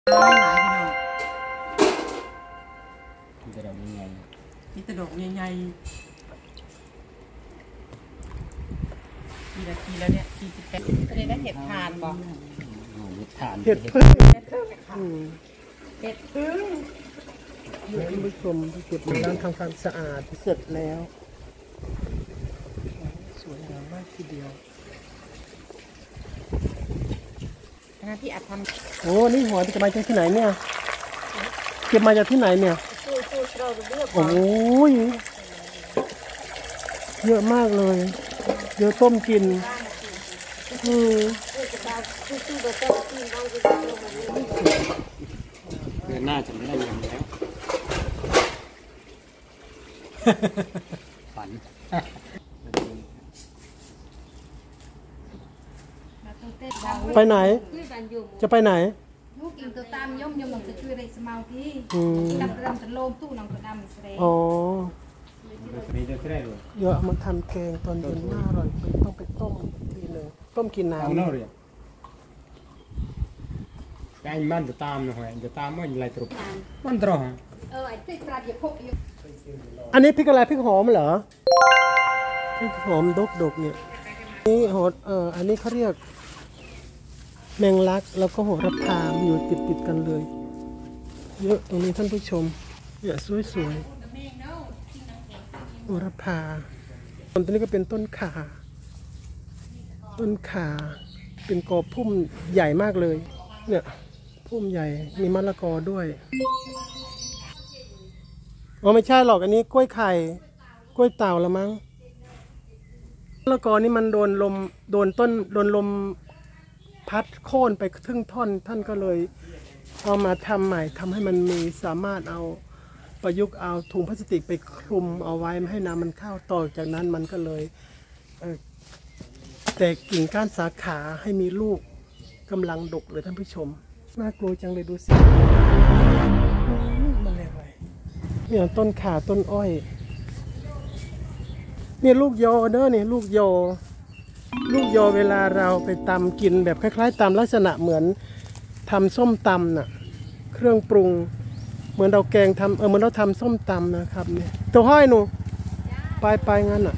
หลายพี่น้องมีแต่ดอกใหญ่กี่นาทีแล้วเนี่ย48จะได้เห็ดทานบ่เห็ดพึ่งเห็ดพึ่งท่านผู้ชมเก็บมาล้างทำความสะอาดเสร็จแล้วสวยงามมากทีเดียวนะที่อัดทำโอ้นี่หัวจะมาจากที่ไหนเนี่ยเก็บมาจากที่ไหนเนี่ยโอ้ยเยอะมากเลยเดี๋ยวต้มกินเดือนหน้าจะไม่ได้ยังแล้วฝันไปไหนจะไปไหนลูกอินตัวตามย่อมหนังสือคืออะไรสมาธิดับรำตะโลมตู้หนังตัวดำสเปรย์อ๋อเยอะมันทำแกงตอนเย็นน่าอร่อยต้องไปต้มทีหนึ่งต้มกินน้ำเอาเนาะเรียแกงมันจะตามนะฮะจะตามมันอะไรตรุมันตรองไอ้ที่ปลาจะพกอยู่อันนี้พริกอะไรพริกหอมเหรอพริกหอมดกเนี่ยนี่โหดอันนี้เขาเรียกแมงลักแล้วก็โหระพาอยู่ติดกันเลยเยอะตรงนี้ท่านผู้ชมเนี่ยสวยโหระพาต้นนี้ก็เป็นต้นข่าเป็นกอพุ่มใหญ่มากเลยเนี่ยพุ่มใหญ่มีมะละกอด้วยอ๋อไม่ใช่หรอกอันนี้กล้วยไข่กล้วยเต่าละมั้งมะละกอนี่มันโดนลมพัดโค่นไปครึ่งท่อนท่านก็เลยเอามาทำใหม่ทำให้มันมีสามารถเอาประยุกต์เอาถุงพลาสติกไปคลุมเอาไว้ไม่ให้น้ำมันเข้าต่อจากนั้นมันก็เลยแตกกิ่งก้านสาขาให้มีลูกกำลังดกเลยท่านผู้ชมน่ากลัวจังเลยดูสิมันอะไรเนี่ยต้นขาต้นอ้อยเนี่ยลูกยอเด้อเนี่ยลูกยอเวลาเราไปตำกินแบบคล้ายๆตำลักษณะเหมือนทำส้มตำน่ะเครื่องปรุงเหมือนเราแกงทำเหมือนเราทำส้มตำนะครับเนี่ยตัวห้อยหนูไปงั้นอ่ะ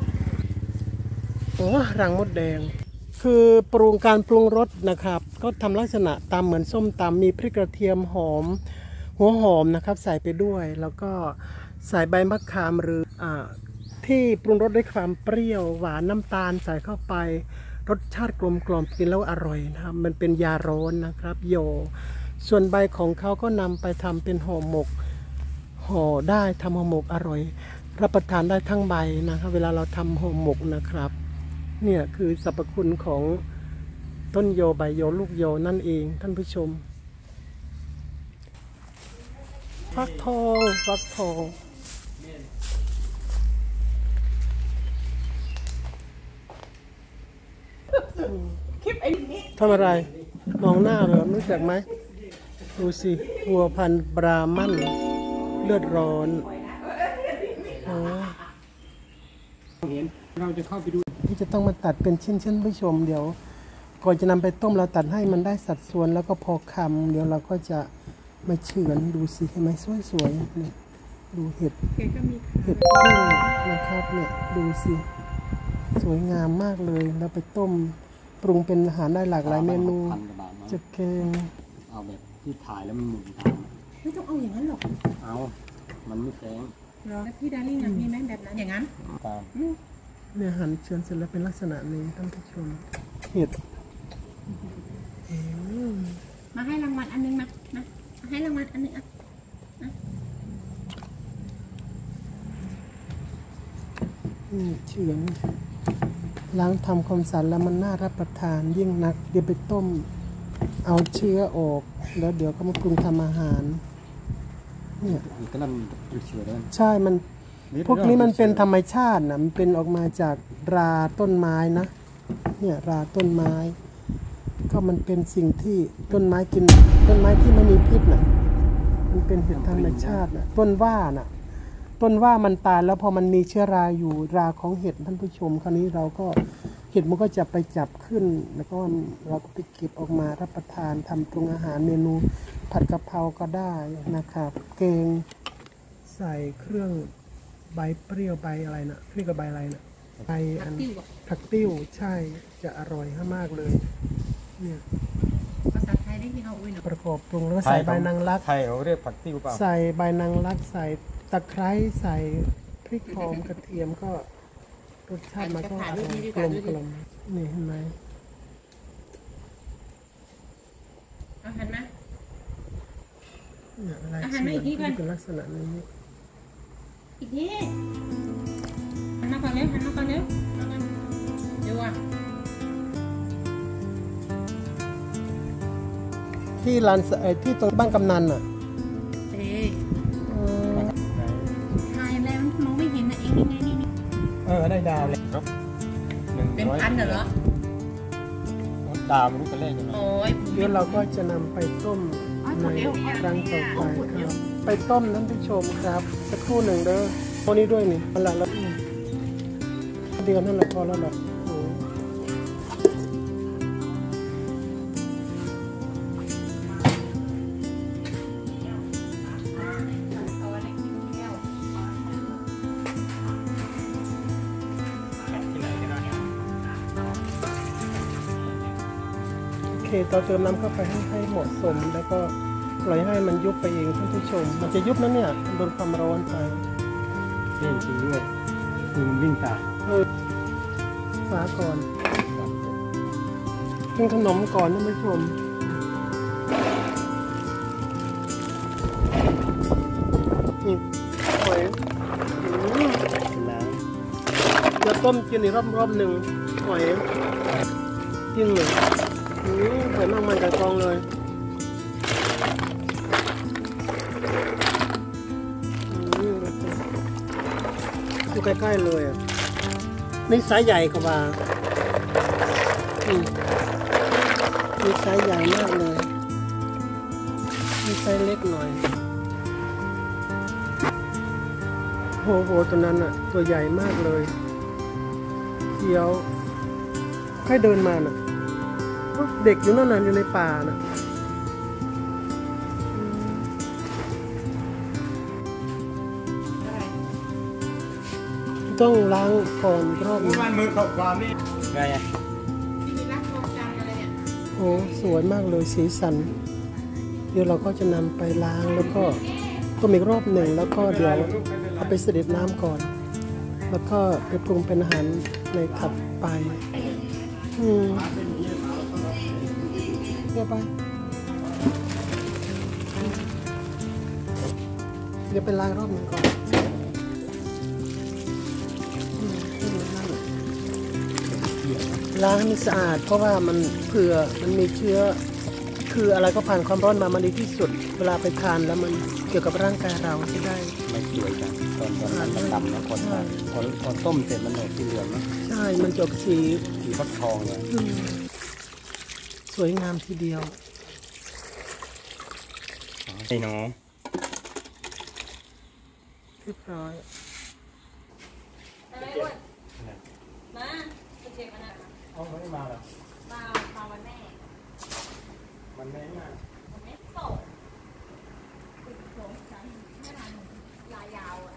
โอ้รังมดแดงคือการปรุงรสนะครับก็ทำลักษณะตำเหมือนส้มตำมีพริกกระเทียมหอมหัวหอมนะครับใส่ไปด้วยแล้วก็ใส่ใบมะขามหรือที่ปรุงรสด้วยความเปรี้ยวหวานน้ำตาลใส่เข้าไปรสชาติกลมกล่อมกินแล้วอร่อยนะครับมันเป็นยาร้อนนะครับโยส่วนใบของเขาก็นำไปทำเป็นห่อหมกห่อได้ทำห่อหมกอร่อยรับประทานได้ทั้งใบนะครับเวลาเราทำห่อหมกนะครับเนี่ยคือสรรพคุณของต้นโยใบโยลูกโยนั่นเองท่านผู้ชมฟักทองทำอะไรมองหน้าเหรอรู้จักไหมดูสิวัวพันธุ์บรามันเลือดร้อนเห็นเราจะเข้าไปดูที่จะต้องมาตัดเป็นชิ้นผู้ชมเดี๋ยวก่อนจะนำไปต้มเราตัดให้มันได้สัดส่วนแล้วก็พอคำเดี๋ยวเราก็จะมาเฉือนดูสิเห็นไหมสวยนี่ดูเห็ดพึ่งนะครับเนี่ยดูสิสวยงามมากเลยแล้วไปต้มปรุงเป็นอาหารได้หลากหลายเมนูจะแกงเอาแบบที่ถ่ายแล้วมันหมุนไม่ต้องเอาอย่างนั้นหรอกเอามันไม่แข็งแล้วพี่ดาริ่งมีไหมแบบนั้นอย่างนั้นเนี่ยหั่นเฉือนเสร็จแล้วเป็นลักษณะนี้ท่านผู้ชมเห็ดมาให้รางวัลอันนึงนะให้รางวัลอันนึงเฉือนล้างทำความสะอาดแล้วมันน่ารับประทานยิ่งนักเดี๋ยวไปต้มเอาเชื้อออกแล้วเดี๋ยวก็มาปรุงทำอาหารเนี่ยใช่มันพวกนี้มันเป็นธรรมชาตินะมันเป็นออกมาจากราต้นไม้นะเนี่ยราต้นไม้ก็มันเป็นสิ่งที่ต้นไม้กินต้นไม้ที่ไม่มีพิษนะมันเป็นเห็ดธรรมชาตินะต้นว่ามันตายแล้วพอมันมีเชื้อราอยู่ราของเห็ดท่านผู้ชมคราวนี้เราก็เห็ดมันก็จะไปจับขึ้นแล้วก็เราก็ไปเก็บออกมารับประทานทำปรุงอาหารเมนูผัดกะเพราก็ได้นะครับแกงใส่เครื่องใบเปรี้ยวใบอะไรนะเรียกว่าใบอะไรนะใบอันผักติ้วใช่จะอร่อยมากเลยเนี่ยภาษาไทยได้ที่เขาอุ้ยเนาะประกอบปรุงแล้วก็ใส่ใบนางรักไทยเขาเรียกผักติ้วเปล่าใส่ใบนางรักใส่ตะไคร้ใส่พริกหอมกระเทียมก็รสชาติมันก็อร่อยกลมกล่อมนี่เห็นไหมเอาหันมาเนี่ยอะไรอาหารมาอีกทีก่อนเป็นลักษณะนี้อีกทีหันมาก่อนเร็วหันมาก่อนเร็วมาก่อนเดี๋ยวอ่ะที่ร้านที่ตรงบ้านกำนันอ่ะเอ๊ะถ่ายแล้วมองไม่เห็นนะเองยังไงนี่ได้ดาวเลยครับเป็นพันเหรอดาวมันรู้กันเลขยังไงโอ้ยเดี๋ยวเราก็จะนำไปต้มในครั้งต่อไปครับไปต้มท่านผู้ชมครับสักครู่หนึ่งเด้อโอ้นี้ด้วยนี่มันละแล้วเดือนนั่นแหละพอแล้วหรอกโอ้ที่ไหนก็ได้โอเคต่อเติมน้ำเข้าไปให้เหมาะสมแล้วก็ปล่อยให้มันยุบไปเองท่านผู้ชมมันจะยุบนั้นเนี่ยโดนความร้อนไปนี่จริงด้วยคือมันวิ่งตามฝาก่อนกินขนมก่อนท่านผู้ชมนี่หอยจะต้มกินอีกรอบหนึ่งหอยยิ่งเลยหอยมากมันไก่กองเลยอยู่ใกล้ๆเลยอ่ะนี่ไซส์ใหญ่กว่านี่ไซส์ใหญ่มากเลยนี่ไซส์เล็กหน่อยโอ้โหตัวนั้นอ่ะตัวใหญ่มากเลยเขียวใครเดินมาน่ะเด็กอยู่นั่นน่ะอยู่ในป่าน่ะต้องล้างก่อนรอบนึงมันมือขอบความนี่ไงที่มีรักโครงการอะไรเนี่ยโอ้สวยมากเลยสีสันเดี๋ยวเราก็จะนำไปล้างแล้วก็ต้มอีกรอบหนึ่งแล้วก็เดี๋ยวเอาไปเสด็จน้ำก่อน แล้วก็ไปปรุงเป็นอาหารในถัดไปเดี๋ยวไปเดี๋ยวไปล้างรอบหนึ่งก่อนล้างให้มันสะอาดเพราะว่ามันเผื่อมันมีเชื้อคืออะไรก็ผ่านความร้อนมามันดีที่สุดเวลาไปทานแล้วมันเกี่ยวกับร่างกายเราจะได้ไม่สวยจังตอนมันดำนะพอต้มเสร็จมันออกสีเหลืองนะใช่มันจบสีสีฟักทองเลยสวยงามทีเดียวไอ้น้องเรียบร้อยมาเก็บมันนะเอาไม่มาหรอมาวันแม่มันไม่มาวันแม่โสด12 ชั้นแม่นานลายยาวอ่ะ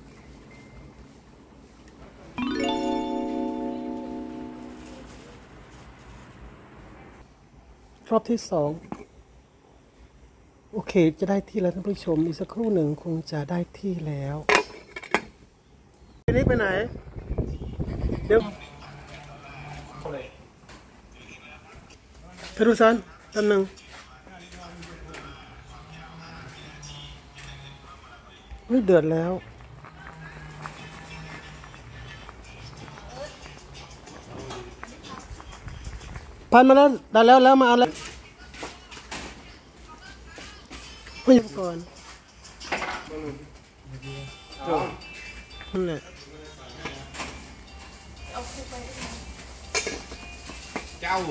รอบที่สองโอเคจะได้ที่แล้วท่านผู้ชมอีกสักครู่หนึ่งคงจะได้ที่แล้วทีนี้ไปไหนเดี๋ยวไปดูซันแป๊บนึงเฮ้ยเดือดแล้วพันมาแล้วได้แล้วมาเอาแล้วเฮ้ยก่อนนั่นแหละเจ้า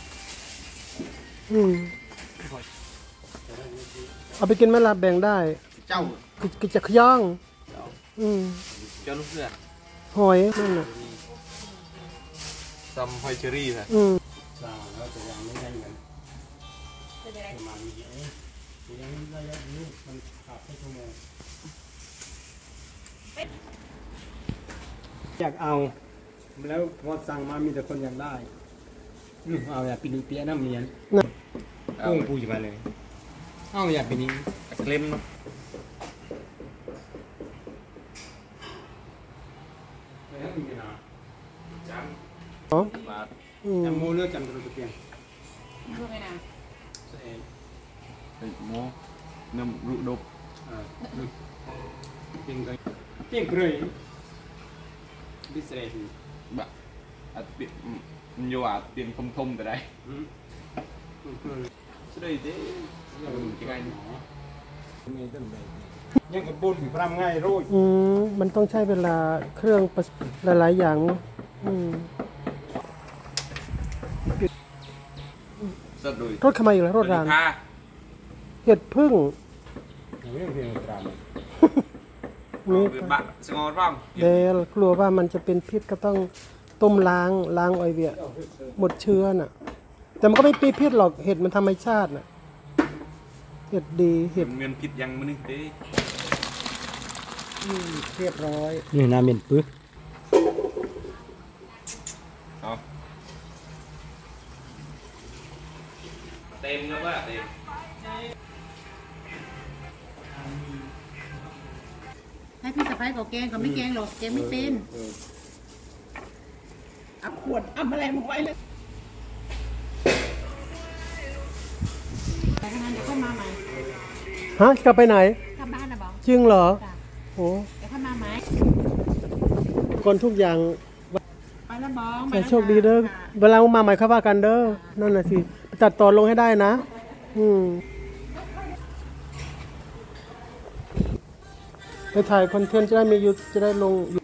เอาไปกินไหมล่ะแบ่งได้เจ้ากินจากย่างเจ้าลูกเสือหอยนั่นน่ะซัมหอยเชอรี่ค่ะสร้างแล้วแต่ยังไม่ได้เงินประมาณนี้ยังระยะนี้มันขาดแค่ชั่วโมงอยากเอาแล้วพอสั่งมามีแต่คนอยากได้เอาอยากปีนี้เปียน้ำเมียนเอาพูดมาเลยเอาอยากปีนี้เคลมเนาะอ๋อจำโมเลือกจำตัวเปียงดูไปนะโมน้ำรุดบเปียงกันเปียงเปรย์บิสเรตบะอัดเปียมันโยอาเปียงทมๆแต่ได้สุดเลยเด้ยังไงยังกับบุญพรำง่ายรู้มันต้องใช้เวลาเครื่องหลายๆอย่างสุดเลยรถขมายอยู่แล้วรถรางเห็ดพึ่งนี่บะสงอบ้างเดี๋ยวกลัวว่ามันจะเป็นพิษก็ต้องต้มล้างอ้อยเวียหมดเชื้อน่ะแต่มันก็ไม่มีพิษหรอกเห็ดมันธรรมชาติน่ะเห็ดดีเห็ดเงินผิดยังมันนี่เด้เรียบร้อยนี่น้ำเม็นปื้อเอาเต็มแล้วว่าเต็มให้พี่สะพ้ายเขาแกงเขาไม่แกงหรอกแกงไม่เป็นอับขวดอับอะไรมาไว้เลยไปทำงานเดี๋ยวเข้ามาใหม่ฮะกลับไปไหนกลับบ้านนะบอกจริงเหรอจ้ะโอ้เดี๋ยวเข้ามาไหมคนทุกอย่างไปแล้วบ้องแต่โชคดีเด้อเวลามาใหม่ค่อยว่ากันเด้อนั่นน่ะสิตัดต่อลงให้ได้นะไปถ่ายคอนเทนต์จะได้มีจะได้ลง